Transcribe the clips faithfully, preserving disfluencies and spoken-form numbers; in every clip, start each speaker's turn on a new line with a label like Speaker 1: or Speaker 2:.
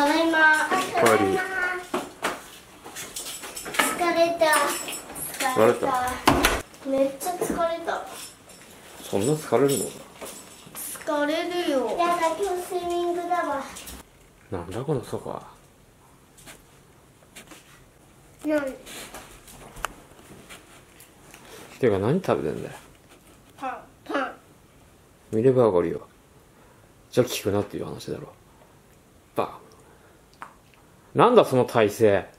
Speaker 1: ただいま。
Speaker 2: おかえり。
Speaker 1: 疲れた。
Speaker 2: 疲れた。
Speaker 1: めっちゃ疲れた。
Speaker 2: そんな疲れるのか。
Speaker 1: 疲れるよ。やだ、今日スイミングだわ。
Speaker 2: なんだこのソファー。
Speaker 1: なん
Speaker 2: てか何食べてんだよ。
Speaker 1: パン、パン。
Speaker 2: 見ればわかるよ。じゃあ聞くなっていう話だろ。バン。なんだその体勢。ん？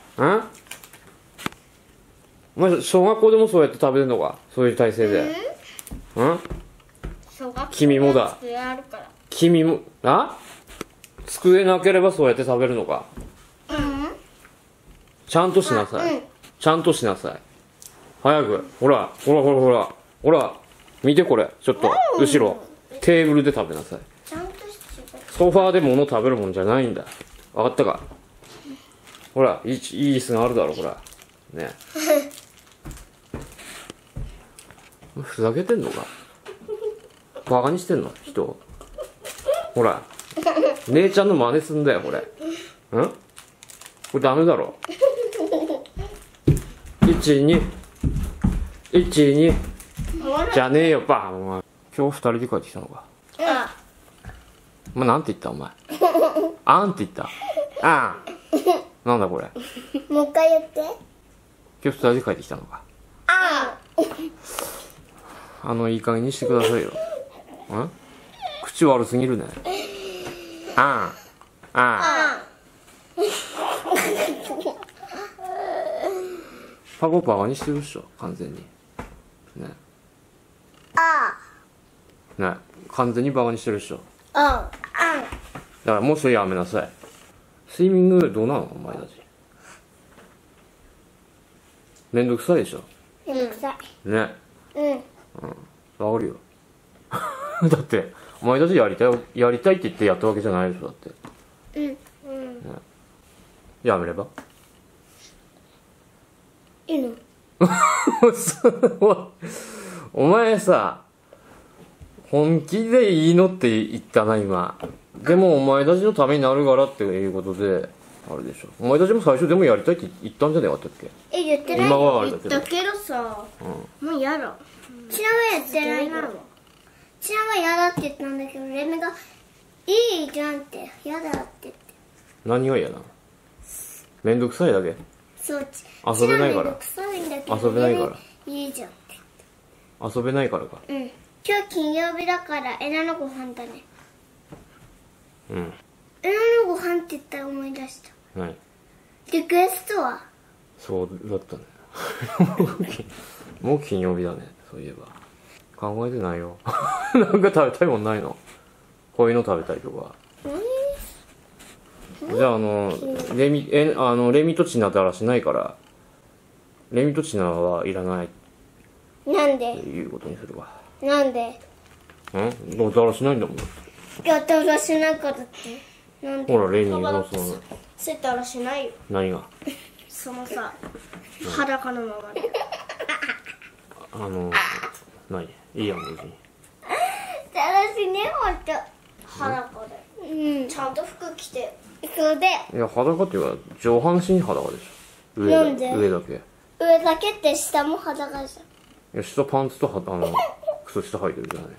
Speaker 2: お前小学校でもそうやって食べるのか、そういう体勢で。ん？君もだ。君も、あ？机なければそうやって食べるのか。
Speaker 1: うん。
Speaker 2: ちゃんとしなさい。
Speaker 1: うん、
Speaker 2: ちゃんとしなさい。早く。ほら、ほらほらほら。ほら。見てこれ。ちょっと、後ろ。テーブルで食べなさい。
Speaker 1: ちゃんとして
Speaker 2: ソファーで物食べるもんじゃないんだ。わかったか？ほら、いい、いい椅子があるだろ、ほら。ね。ふざけてんのか？バカにしてんの人。ほら。姉ちゃんの真似すんだよ、これ。ん？これダメだろ。いち、に。いち、に。じゃねえよ、バカ。お前。今日二人で帰ってきたのか。
Speaker 1: あ
Speaker 2: お前なんて言ったお前。あんって言った。あん。なんだこれ。
Speaker 1: もう一回言って。
Speaker 2: 今日二人で帰ってきたのか。
Speaker 1: あ
Speaker 2: あの、いい加減にしてくださいよ。ん？口悪すぎるね。あん。あん。パコパカにしてるっしょ、完全に。ね。
Speaker 1: あ
Speaker 2: ね。完全にバカにしてるっしょ。
Speaker 1: ああ
Speaker 2: だからもうそれやめなさい。スイミングどうなのお前たち。めんどくさいでしょ。
Speaker 1: めんどくさい。
Speaker 2: ね。
Speaker 1: うん。
Speaker 2: わかるよ。だってお前たちやりたいやりたいって言ってやったわけじゃないでしょ。だって
Speaker 1: うん。うん。
Speaker 2: やめれば
Speaker 1: いいの？
Speaker 2: お前さ、本気でいいのって言ったな今。でもお前たちのためになるからっていうことであれでしょ。お前たちも最初でもやりたいって言ったんじゃなかったっけ。
Speaker 1: え、言ってない。
Speaker 2: 今はあれだけど。
Speaker 1: 言ったけどさ、もう嫌だ。ちなは言ってないの。ちなは嫌だって言ったんだけど、レミがいいじゃんって嫌だって言って。
Speaker 2: 何が嫌なの？めんどくさいだけ。
Speaker 1: そうち。
Speaker 2: 遊べないから。
Speaker 1: めんどくさいんだけど
Speaker 2: 遊べないから。
Speaker 1: いいじゃんって。
Speaker 2: 遊べないからか。
Speaker 1: うん。今日金曜日だからエナのご飯だね。
Speaker 2: うん。
Speaker 1: エナのご飯って言ったら思い出した。
Speaker 2: はい。
Speaker 1: リクエストは？
Speaker 2: そうだったね。もう金曜日だね。そういえば。考えてないよ。なんか食べたいもんないの？こういうの食べたいとか。じゃああのレミえあのレミとチナだらしないからレミとチナはいらないっ
Speaker 1: なんで？
Speaker 2: ていうことにするわ。
Speaker 1: なんで？
Speaker 2: ん？もうだらしないんだもん。
Speaker 1: やったらしないからって。なんで？
Speaker 2: ほらレミのその
Speaker 1: せたらしないよ。
Speaker 2: 何が？
Speaker 1: そのさ、裸のままで。
Speaker 2: あの何？いいやん別に。
Speaker 1: だらしねほんと。裸で。うん。ちゃんと服着て。そうで。
Speaker 2: いや裸っていうか上半身裸でしょ。上
Speaker 1: なんで？
Speaker 2: 上だけ。
Speaker 1: 上だけって下も裸じゃん。
Speaker 2: いや下パンツとはあの靴下履いてるじゃない。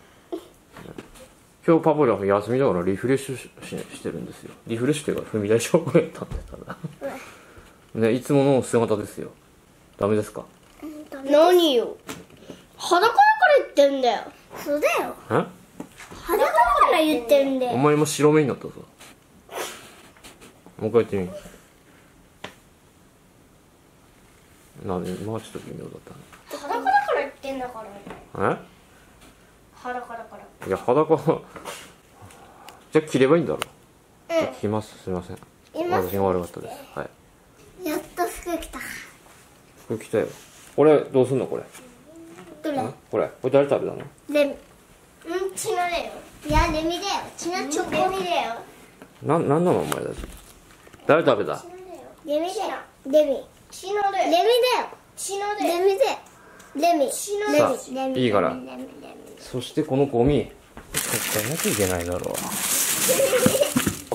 Speaker 2: 今日パパが休みだからリフレッシュ し, し, してるんですよ。リフレッシュっていうか踏み台勝負やったんだからね、いつもの姿ですよ。ダメですか？
Speaker 1: 何よ、裸だから言ってんだよ。そうだよ、
Speaker 2: え？
Speaker 1: 裸だから言ってんだよ。
Speaker 2: お前も白目になったぞ。もう一回言ってみ。なに、まあちょっと微妙だったね。
Speaker 1: 裸だから言ってんだからね。
Speaker 2: え？
Speaker 1: 裸だから。
Speaker 2: いや裸じゃあ着ればいいんだろう。
Speaker 1: うん、
Speaker 2: じゃあ着ます。すいません、私が悪かったです。はい、
Speaker 1: やっと服着た。
Speaker 2: 服着たよ。これどうすんのこれ。
Speaker 1: どれ？
Speaker 2: これこれ誰食べたの？
Speaker 1: レミ。うん、チナだよ。いや、レミだよ。チナチョコレミだよ。
Speaker 2: な、なんなのお前たち。誰食べた？
Speaker 1: レミだよ。レミ。チナだよ。レミだよ。チナだよ。レミだよ。レミ。チナだよ。
Speaker 2: さあいいからそしてこのゴミ取ってなきゃいけないだろう。こ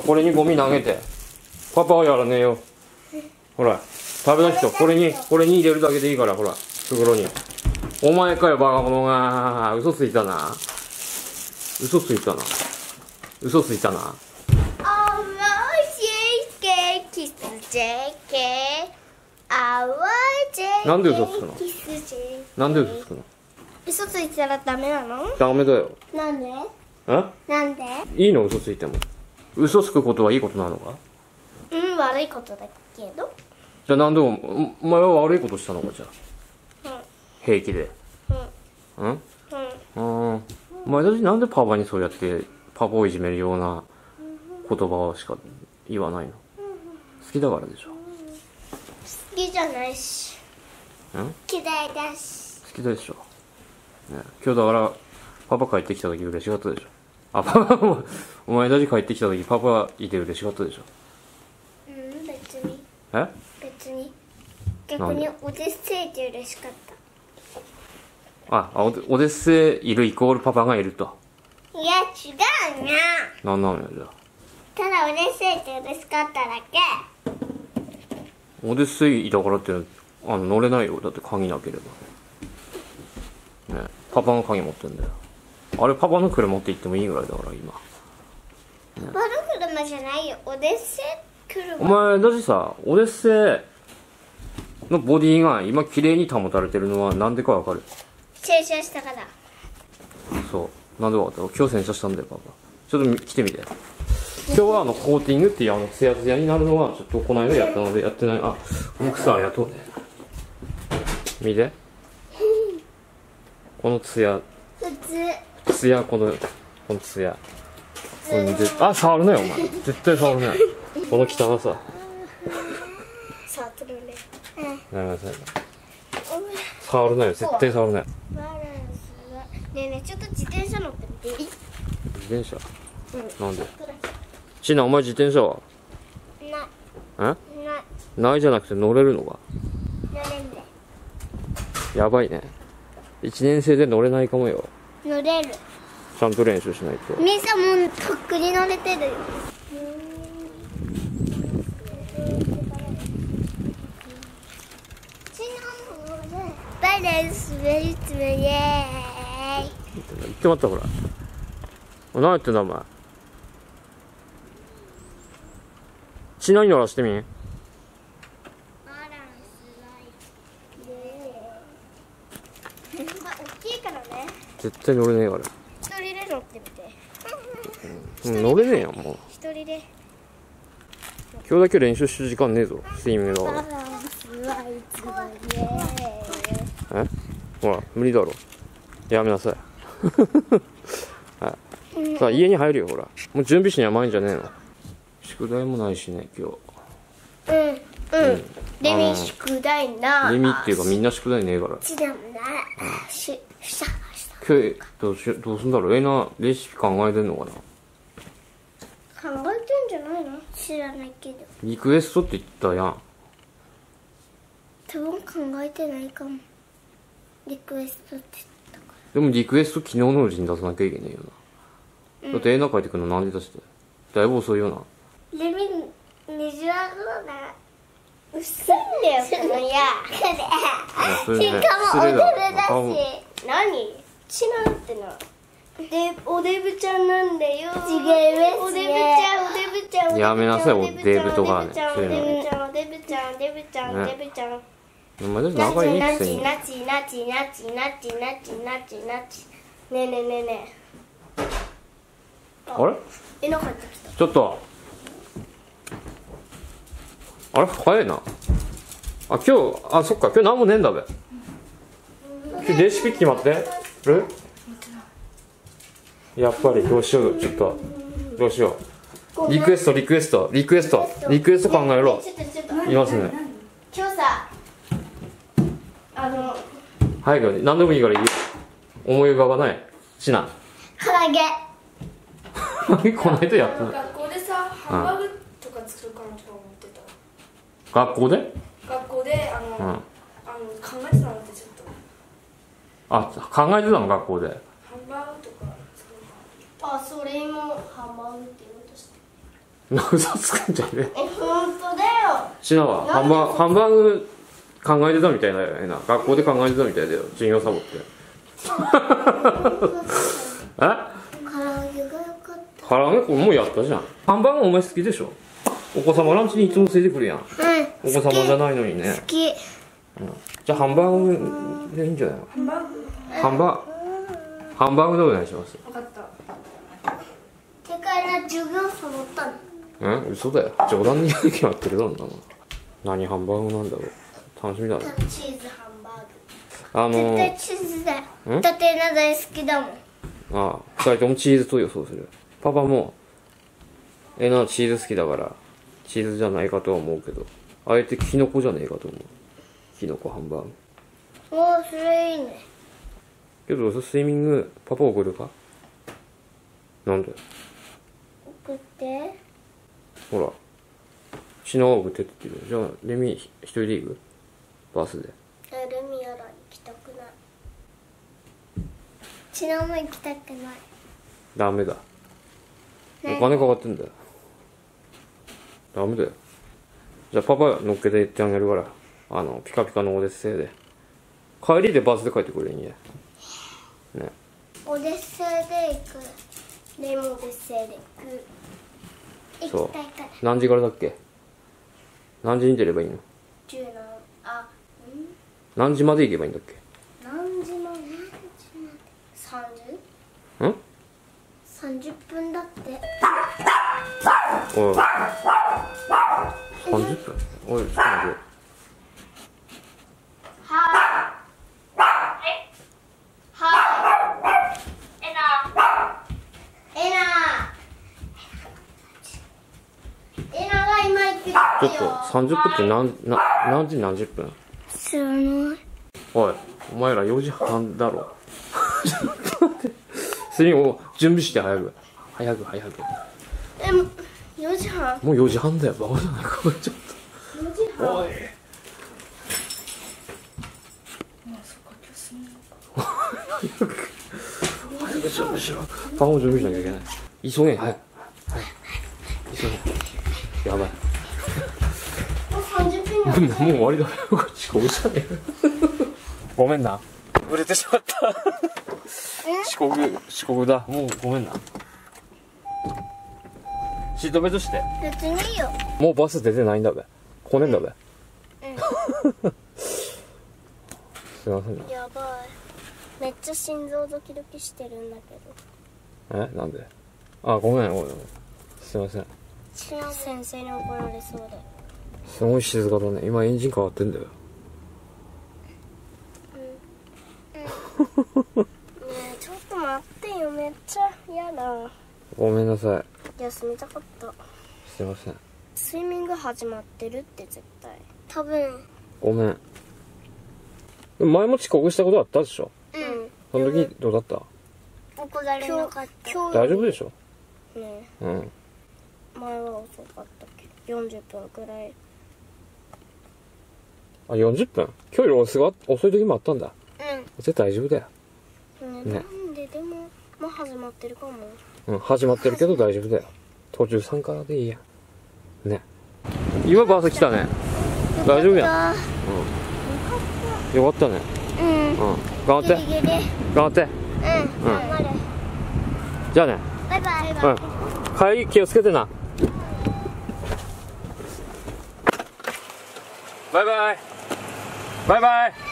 Speaker 2: これにゴミ投げて。パパはやらねえよ。ほら、食べた人、これに、これに入れるだけでいいから、ほら、袋に。お前かよ、バカ者が。嘘ついたな。嘘ついたな。嘘ついたな。
Speaker 1: おもしけキス ジェーケー。あわジェーケー。
Speaker 2: なんで嘘つくの？
Speaker 1: キス ジェーケー。
Speaker 2: なんで嘘つくの？
Speaker 1: 嘘ついたらダメなの？
Speaker 2: ダメだよ。
Speaker 1: なんで？
Speaker 2: え？
Speaker 1: なんで？
Speaker 2: いいの嘘ついても。嘘つくことはいいことなのか？
Speaker 1: うん、悪いことだけど。
Speaker 2: じゃあなんでおお前は悪いことしたのかじゃあ。
Speaker 1: うん。
Speaker 2: 平気で。
Speaker 1: うん。
Speaker 2: うん？
Speaker 1: うん。
Speaker 2: うん。お前たちなんでパパにそうやってパパをいじめるような言葉しか言わないの？好きだからでしょ。
Speaker 1: 好きじゃないし。
Speaker 2: うん？
Speaker 1: 嫌いだし。
Speaker 2: 好きでしょ。ね、今日だからパパ帰ってきた時嬉しかったでしょ。あ、パパもお前たち帰ってきた時パパいて嬉しかったでしょ。
Speaker 1: うん、別に。
Speaker 2: え？
Speaker 1: 別に。逆にオデッセイって嬉しかった。
Speaker 2: あ、オデオデッセイいるイコールパパがいると。
Speaker 1: いや、違うな。
Speaker 2: なんなのよ、じゃあ。
Speaker 1: ただオデッセイって嬉しかっただけ。
Speaker 2: オデッセイだからってあの乗れないよ。だって鍵なければ。ね、パパが鍵持ってんだよ。あれパパの車持って行ってもいいぐらいだから今。
Speaker 1: パパの車じゃないよ。オデッセイ車。
Speaker 2: お前だしさ、オデッセイのボディが今綺麗に保たれてるのはなんでかわかる？
Speaker 1: 洗車したから。
Speaker 2: そう。なんでわかった？今日洗車したんだよ、パパ。ちょっと来てみて。今日はあのコーティングっていうあのツヤツヤになるのはちょっとこの間やったのでやってない。あ、奥さんやとうね。見て。このツヤ。
Speaker 1: 普通。
Speaker 2: ツヤ、この、このツヤ。これ見て。あ、触るなよ、お前。絶対触るなよ。この汚さ。
Speaker 1: 触ってるね。
Speaker 2: やめなさい。触るなよ、絶対触るなよ。
Speaker 1: バランスは。ねえねえ、ちょっと自転車乗ってみていい？
Speaker 2: 自転車？
Speaker 1: うん。
Speaker 2: なんで？ちな、お前自転車は？
Speaker 1: ない。
Speaker 2: え？
Speaker 1: ない。
Speaker 2: ないじゃなくて乗れるのか？
Speaker 1: 乗れんで。
Speaker 2: やばいね。一年生で乗れないかもよ。
Speaker 1: 乗れる。
Speaker 2: ちゃんと練習しないと。
Speaker 1: みんなもうとっくに乗れてるよ。バランス滑りつめイエーイ。
Speaker 2: 言ってまったほら。何やってんだお前。ちなに乗らしてみん。
Speaker 1: バランスはイエーイ。大きいからね。
Speaker 2: 絶対乗れねえから。
Speaker 1: 一人で乗ってみて。
Speaker 2: うん、乗れねえよもう。
Speaker 1: 一人で。
Speaker 2: 今日だけ練習してる時間ねえぞ。スイミングだから。
Speaker 1: バランスはいつもイエーイ。
Speaker 2: え？ほら無理だろ。やめなさい。はい。さあ家に入るよほら。もう準備しに甘いんじゃねえの。宿題もないしね今日。
Speaker 1: うんうん。レミ宿題な。
Speaker 2: レミっていうかみんな宿題ねえから。
Speaker 1: ちでもな。ししたした。
Speaker 2: 今日どうしどうすんだろう。えなレシピ考えてんのかな。
Speaker 1: 考えてんじゃないの？知らないけど。
Speaker 2: リクエストって言ったやん。
Speaker 1: 多分考えてないかも。リクエストって言ったか
Speaker 2: でもリクエスト昨日のうちに出さなきゃいけねえよな。うん、だって絵描いてくるの何で出して。だいぶ遅いよな。
Speaker 1: レミ水はどうだ。うっさいんだよこのや。
Speaker 2: それね、
Speaker 1: しかもおデブだ
Speaker 2: 失礼
Speaker 1: し。何？ちなんってな。で、おデブちゃんなんだよ。違います。おデブちゃん、おデブちゃん。
Speaker 2: やめなさいおデブとかね。
Speaker 1: おデブちゃん、おデブちゃん、おデブちゃん、おデブちゃん、おデブちゃん。
Speaker 2: お前たち仲いいくせに。
Speaker 1: ナチナチナチナチナチナチナチナチ。ねえねえねえねえ。
Speaker 2: あれ？
Speaker 1: 絵の入ってきた。
Speaker 2: ちょっと。あれ早いな。あ今日あそっか今日何もねえんだべ。今日レシピ決まってる？やっぱりどうしようちょっとどうしよう。リクエストリクエストリクエストリクエスト考えろ。いますね。
Speaker 1: 今日さあの
Speaker 2: 早く何でもいいからいいよ。思い浮かばないしな。
Speaker 1: 唐揚げ。
Speaker 2: この間やったの。
Speaker 3: 学校でさハンバーグとか作るかなとか思ってた。
Speaker 2: 学校で？
Speaker 3: 学校であの、
Speaker 2: うん、
Speaker 3: あの考えてたのってちょっと。
Speaker 2: あ考えてたの学校で。
Speaker 3: ハンバーグとか作るか
Speaker 1: あそれもハンバーグって言おうとして。
Speaker 2: 嘘つくんじゃねえ。
Speaker 1: え、本当だよ。
Speaker 2: シナはハンバハンバーグ考えてたみたいだよね。学校で考えてたみたいだよ、授業サボって。え、
Speaker 1: 唐揚げがよかった。
Speaker 2: 唐揚げこれもうやったじゃん。ハンバーグお前好きでしょ。お子様ランチにいつもついてくるやん。
Speaker 1: うん、
Speaker 2: お子様じゃないのにね。
Speaker 1: 好き。
Speaker 2: じゃあハンバーグでいいんじゃないの。
Speaker 3: ハンバーグ
Speaker 2: ハンバーハンバーグでお願いします。
Speaker 3: 分かった。
Speaker 1: てかな、授業サボったの。
Speaker 2: うん、嘘だよ。冗談に言うに決まってるだろうな。何ハンバーグなんだろう。楽しみだね。
Speaker 1: チーズハンバーグ。
Speaker 2: あのー、
Speaker 1: 絶対チーズだよ。
Speaker 2: ん
Speaker 1: だってな大好きだもん。
Speaker 2: ああ、二人ともチーズと予想する。パパもえなチーズ好きだからチーズじゃないかとは思うけど、あえてキノコじゃねえかと思う。キノコハンバーグ。
Speaker 1: おー、それいいね。
Speaker 2: けどスイミングパパ送るか。なんで。
Speaker 1: 送って。
Speaker 2: ほらシナは送ってって言ってる。じゃあレミ一人で行く。バスで。
Speaker 1: え、ルミやら行きたくない。ちなも行きたくない。
Speaker 2: ダメだ。
Speaker 1: ね
Speaker 2: お金かかってんだよ。ダメだよ。じゃあパパ乗っけて行ってあげるから、あのピカピカのオデッセイで帰りでバスで帰ってくれんやね。
Speaker 1: オデッセイで行く。レモオデッセイで行く。行きたいから。
Speaker 2: 何時からだっけ。何時に出ればいいの。
Speaker 1: じゅうなあ、ん
Speaker 2: 何時まで行けばいいんだっけ。
Speaker 1: 何時まで何時までさんじゅう？
Speaker 2: ん
Speaker 1: さんじゅっぷんだって。
Speaker 2: おいさんじゅっぷん。おいちょっと待って。
Speaker 1: はいはいえなえなえなが今言ってたよ。
Speaker 2: ちょっとさんじゅっぷんって何な何時何十分。
Speaker 1: 知らない。
Speaker 2: おいお前らよじはんだろ。ちょっと待って。スリンを準備して早く早く早く。
Speaker 1: え、もよじはん。
Speaker 2: もうよじはんだよ。バカじゃないかこれ。ちょっと
Speaker 1: よじはん。
Speaker 2: おい
Speaker 3: まあそっか今日すんのか。
Speaker 2: 早く早く準備しろ。パパも準備しなきゃいけない。急げ早く早く急げ。やばい。
Speaker 1: もうさんじゅっぷんや。
Speaker 2: もう終わりだよ。こっちこぶじゃねえよ。ごめんな。売れてしまった。遅刻遅刻だ。もうごめんな。シートベルトして。
Speaker 1: 別にいいよ。
Speaker 2: もうバス出てないんだべ。来ねえんだべ。
Speaker 1: うん。
Speaker 2: すいませんな。
Speaker 1: やばい。めっちゃ心臓ドキドキしてるんだけど。
Speaker 2: え、なんで。あ、ごめんごめん。すいません。
Speaker 1: 先生に怒られそうで。
Speaker 2: すごい静かだね。今エンジン変わってんだよ。
Speaker 1: ねえ、ちょっと待ってよ。めっちゃ嫌だ。
Speaker 2: ごめんなさい。
Speaker 1: 休みたかった。
Speaker 2: すいません。
Speaker 1: スイミング始まってるって絶対。多分。
Speaker 2: ごめん。でも前も遅刻したことあったでしょ。
Speaker 1: うん。
Speaker 2: その時どうだった。
Speaker 1: 怒られなかった。今日
Speaker 2: 大丈夫でしょ。
Speaker 1: ね
Speaker 2: うん。
Speaker 1: 前は遅かったけどよんじゅっぷんくらい。
Speaker 2: あ、よんじゅっぷん。今日より遅が遅い時もあったんだ。
Speaker 1: うん
Speaker 2: 絶対大丈夫だよ。
Speaker 1: ね、なんででももう始まってるかも。
Speaker 2: うん、始まってるけど大丈夫だよ。途中参加でいいや。ね。今バス来たね。大丈夫やん。うん。よかったね。
Speaker 1: うん。
Speaker 2: うん。頑張って。
Speaker 1: ギリギリ。
Speaker 2: 頑張って。
Speaker 1: うん。頑張れ。
Speaker 2: じゃあね。
Speaker 1: バイバイ。
Speaker 2: うん。帰り気をつけてな。バイバイ。バイバイ。